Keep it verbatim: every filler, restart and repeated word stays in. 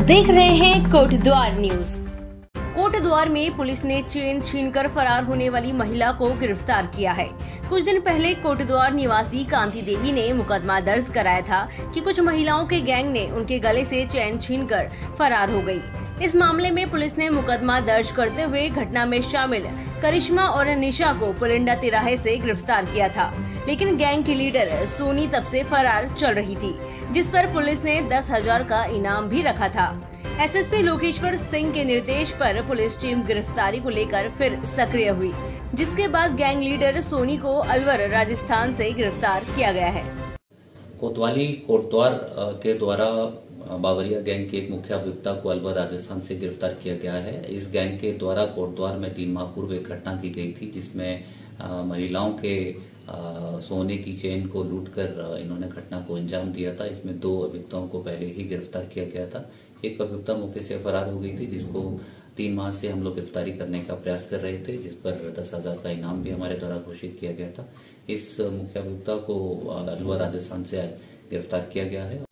देख रहे हैं कोटद्वार न्यूज। कोटद्वार में पुलिस ने चेन छीनकर फरार होने वाली महिला को गिरफ्तार किया है। कुछ दिन पहले कोटद्वार निवासी कांति देवी ने मुकदमा दर्ज कराया था कि कुछ महिलाओं के गैंग ने उनके गले से चेन छीनकर फरार हो गई। इस मामले में पुलिस ने मुकदमा दर्ज करते हुए घटना में शामिल करिश्मा और निशा को पुलिंडा तिराहे से गिरफ्तार किया था, लेकिन गैंग की लीडर सोनी तब से फरार चल रही थी, जिस पर पुलिस ने दस हजार का इनाम भी रखा था। एसएसपी लोकेश्वर सिंह के निर्देश पर पुलिस टीम गिरफ्तारी को लेकर फिर सक्रिय हुई, जिसके बाद गैंग लीडर सोनी को अलवर राजस्थान से गिरफ्तार किया गया है। कोतवाली कोटद्वार के द्वारा बावरिया गैंग के एक मुख्य अभियुक्ता को अलवर राजस्थान से गिरफ्तार किया गया है। इस गैंग के द्वारा कोटद्वार में तीन माह पूर्व एक घटना की गई थी, जिसमें महिलाओं के आ, सोने की चेन को लूटकर इन्होंने घटना को अंजाम दिया था। इसमें दो अभियुक्ताओं को पहले ही गिरफ्तार किया गया था। एक अभियुक्ता मौके से फरार हो गई थी, जिसको तीन माह से हम लोग गिरफ्तारी करने का प्रयास कर रहे थे, जिस पर दस हजार का इनाम भी हमारे द्वारा घोषित किया गया था। इस मुख्य अभियुक्ता को अलवर राजस्थान से गिरफ्तार किया गया है।